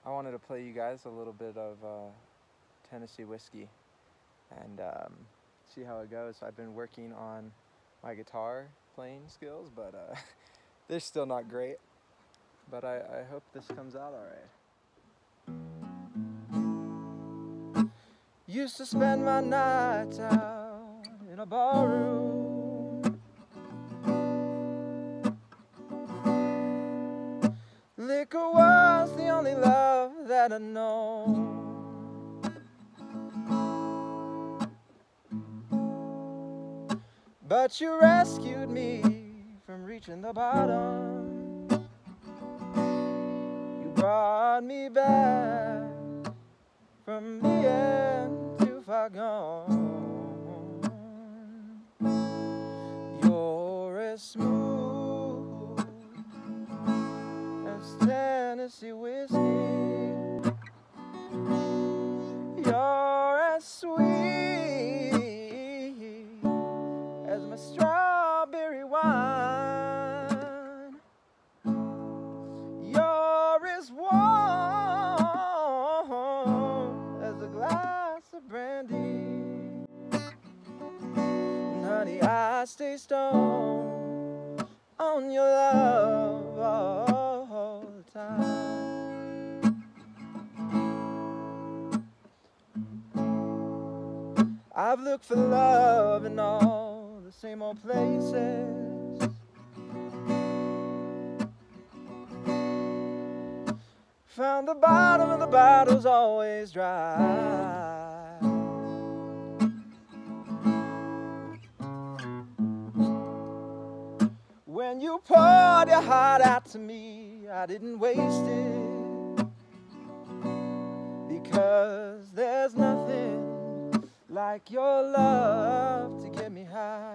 I wanted to play you guys a little bit of Tennessee whiskey and see how it goes. I've been working on my guitar playing skills, but they're still not great. But I hope this comes out all right. Used to spend my nights out in a ballroom. Liquor was the only love that I'd known. But you rescued me from reaching the bottom. You brought me back from being too far gone. You're as smooth as Tennessee whiskey. You're as sweet as my strawberry wine. You're as warm as a glass of brandy. And honey, I stay stoned on your love all the time. I've looked for love in all the same old places. Found the bottom of the bottle's always dry. When you poured your heart out to me, I didn't waste it, because there's nothing like your love to get me high.